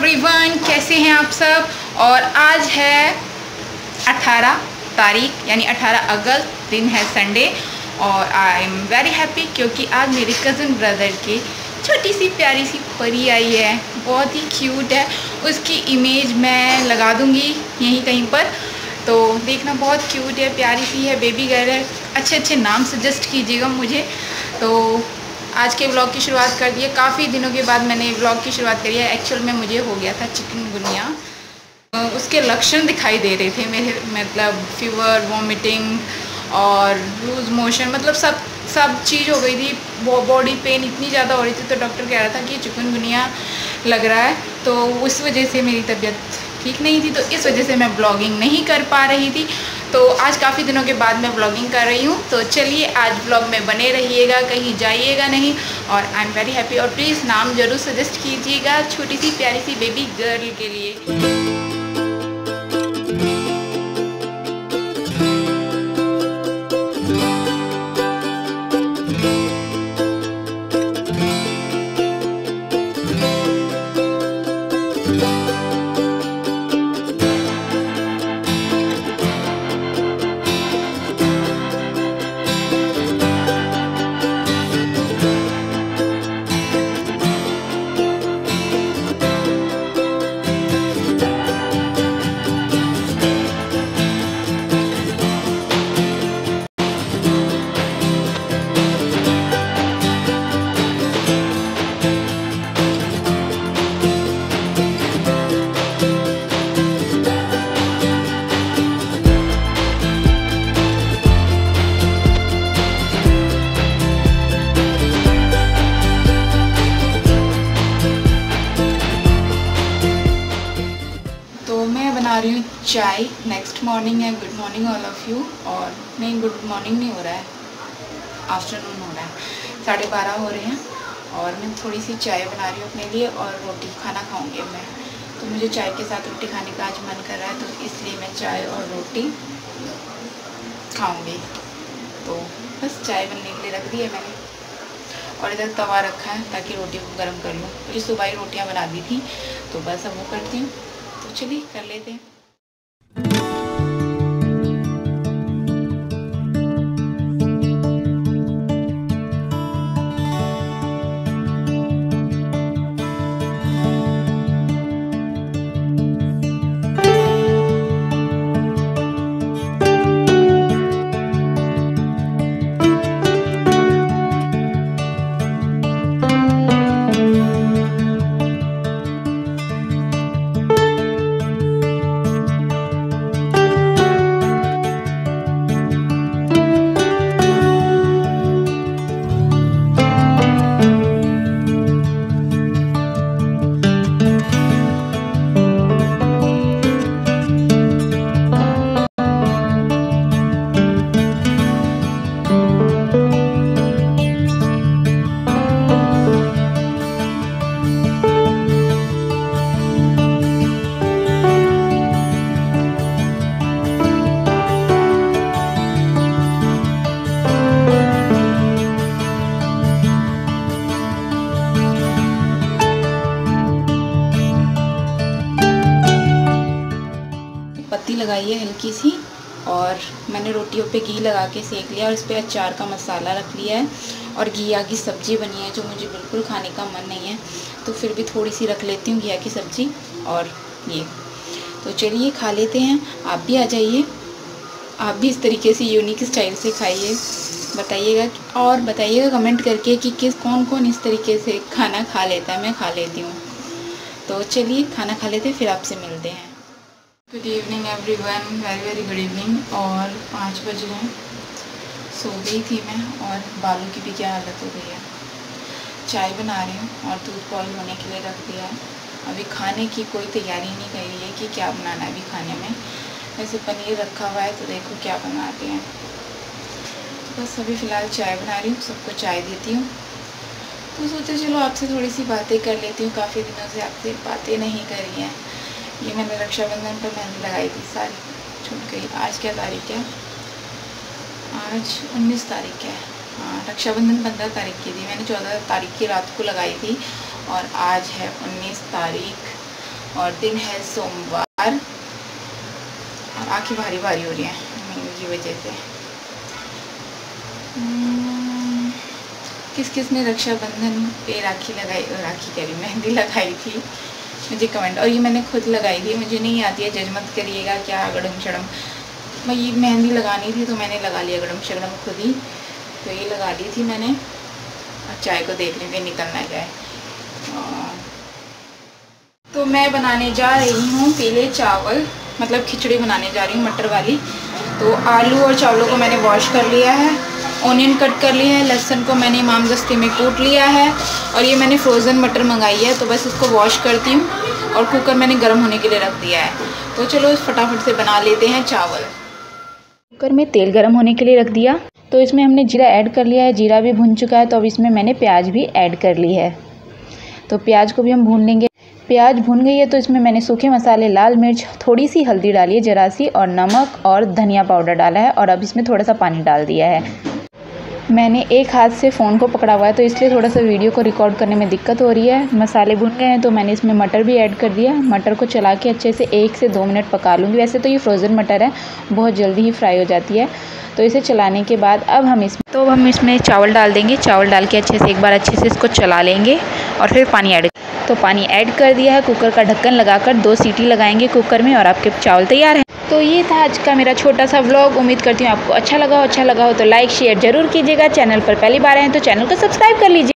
Everyone, कैसे हैं आप सब। और आज है 18 तारीख यानी 18 अगस्त, दिन है संडे। और आई एम वेरी हैप्पी क्योंकि आज मेरे कज़न ब्रदर की छोटी सी प्यारी सी परी आई है, बहुत ही क्यूट है। उसकी इमेज मैं लगा दूंगी यहीं कहीं पर, तो देखना, बहुत क्यूट है, प्यारी सी है, बेबी गर्ल है। अच्छे अच्छे नाम सजेस्ट कीजिएगा मुझे। तो आज के व्लॉग की शुरुआत कर दी है। काफ़ी दिनों के बाद मैंने व्लॉग की शुरुआत करी है। एक्चुअल में मुझे हो गया था चिकनगुनिया, उसके लक्षण दिखाई दे रहे थे मेरे, मतलब फीवर, वॉमिटिंग और लूज मोशन, मतलब सब चीज़ हो गई थी। बॉडी पेन इतनी ज़्यादा हो रही थी, तो डॉक्टर कह रहा था कि चिकनगुनिया लग रहा है। तो उस वजह से मेरी तबीयत ठीक नहीं थी, तो इस वजह से मैं ब्लॉगिंग नहीं कर पा रही थी। तो आज काफ़ी दिनों के बाद मैं ब्लॉगिंग कर रही हूँ। तो चलिए आज ब्लॉग में बने रहिएगा, कहीं जाइएगा नहीं। और आई एम वेरी हैप्पी। और प्लीज़ नाम ज़रूर सजेस्ट कीजिएगा छोटी सी प्यारी सी बेबी गर्ल के लिए। बना रही हूँ चाय। नेक्स्ट मॉर्निंग है। Good morning all of you. और नहीं, गुड मॉर्निंग नहीं हो रहा है, आफ्टरनून हो रहा है। 12:30 हो रहे हैं और मैं थोड़ी सी चाय बना रही हूँ अपने लिए और रोटी खाना खाऊंगी मैं। तो मुझे चाय के साथ रोटी खाने का आज मन कर रहा है, तो इसलिए मैं चाय और रोटी खाऊंगी। तो बस चाय बनने के लिए रख दी है मैंने, और इधर तवा रखा है ताकि रोटी को गर्म कर लूँ। मुझे सुबह ही रोटियाँ बना दी थी, तो बस अब वो करती हूँ। तो चलिए कर लेते हैं। पत्ती लगाई है हल्की सी, और मैंने रोटियों पे घी लगा के सेक लिया, और इस पर अचार का मसाला रख लिया है। और घिया की सब्ज़ी बनी है जो मुझे बिल्कुल खाने का मन नहीं है, तो फिर भी थोड़ी सी रख लेती हूँ घिया की सब्ज़ी। और ये तो चलिए खा लेते हैं। आप भी आ जाइए, आप भी इस तरीके से यूनिक स्टाइल से खाइए। बताइएगा, और बताइएगा कमेंट करके कि कौन इस तरीके से खाना खा लेता है। मैं खा लेती हूँ। तो चलिए खाना खा लेते हैं, फिर आपसे मिलते हैं। Good evening everyone, very good evening. और 5 बज रहे हैं। सो गई थी मैं, और बालों की भी क्या हालत हो गई है। चाय बना रही हूँ और दूध बॉईल होने के लिए रख दिया है। अभी खाने की कोई तैयारी नहीं करी है कि क्या बनाना है अभी खाने में। वैसे पनीर रखा हुआ है, तो देखो क्या बनाते हैं। बस अभी फ़िलहाल चाय बना रही हूँ, सबको चाय देती हूँ। तो सोचे चलो आपसे थोड़ी सी बातें कर लेती हूँ। काफ़ी दिनों से आपसे बातें नहीं करी हैं। ये मैंने रक्षाबंधन पर मेहंदी लगाई थी, सारी छूट गई। आज क्या तारीख है? आज 19 तारीख है। हाँ, रक्षाबंधन 15 तारीख की थी, मैंने 14 तारीख की रात को लगाई थी और आज है 19 तारीख। और दिन है सोमवार और आँखें भारी भारी हो रही हैं मेहंदी की वजह से। किस किस ने रक्षाबंधन पे राखी लगाई, राखी कह रही, मेहंदी लगाई थी मुझे कमेंट। और ये मैंने खुद लगाई थी, मुझे नहीं आती है, जज मत करिएगा क्या गड़म शड़म। मैं ये मेहंदी लगानी थी तो मैंने लगा लिया गड़म शड़म खुद ही, तो ये लगा ली थी मैंने। और चाय को देख लेते निकलना जाए। तो मैं बनाने जा रही हूँ पीले चावल, मतलब खिचड़ी बनाने जा रही हूँ मटर वाली। तो आलू और चावलों को मैंने वॉश कर लिया है, ऑनियन कट कर लिया है, लहसुन को मैंने इमामदस्ते में कूट लिया है और ये मैंने फ्रोज़न मटर मंगाई है। तो बस इसको वॉश करती हूँ और कुकर मैंने गर्म होने के लिए रख दिया है। तो चलो फटाफट से बना लेते हैं चावल। कुकर में तेल गर्म होने के लिए रख दिया, तो इसमें हमने जीरा ऐड कर लिया है, जीरा भी भुन चुका है। तो अब इसमें मैंने प्याज भी ऐड कर ली है, तो प्याज को भी हम भून लेंगे। प्याज भुन गई है तो इसमें मैंने सूखे मसाले, लाल मिर्च, थोड़ी सी हल्दी डाली है ज़रा सी, और नमक और धनिया पाउडर डाला है। और अब इसमें थोड़ा सा पानी डाल दिया है। मैंने एक हाथ से फ़ोन को पकड़ा हुआ है तो इसलिए थोड़ा सा वीडियो को रिकॉर्ड करने में दिक्कत हो रही है। मसाले भुन गए हैं तो मैंने इसमें मटर भी ऐड कर दिया। मटर को चला के अच्छे से 1 से 2 मिनट पका लूँगी। वैसे तो ये फ्रोज़न मटर है, बहुत जल्दी ही फ्राई हो जाती है। तो इसे चलाने के बाद अब हम इसमें चावल डाल देंगे। चावल डाल के अच्छे से एक बार अच्छे से इसको चला लेंगे और फिर पानी ऐड। तो पानी ऐड कर दिया है। कुकर का ढक्कन लगाकर 2 सीटी लगाएंगे कुकर में और आपके चावल तैयार हैं। तो ये था आज का मेरा छोटा सा व्लॉग। उम्मीद करती हूँ आपको अच्छा लगा हो तो लाइक शेयर ज़रूर कीजिएगा। चैनल पर पहली बार आए हैं तो चैनल को सब्सक्राइब कर लीजिए।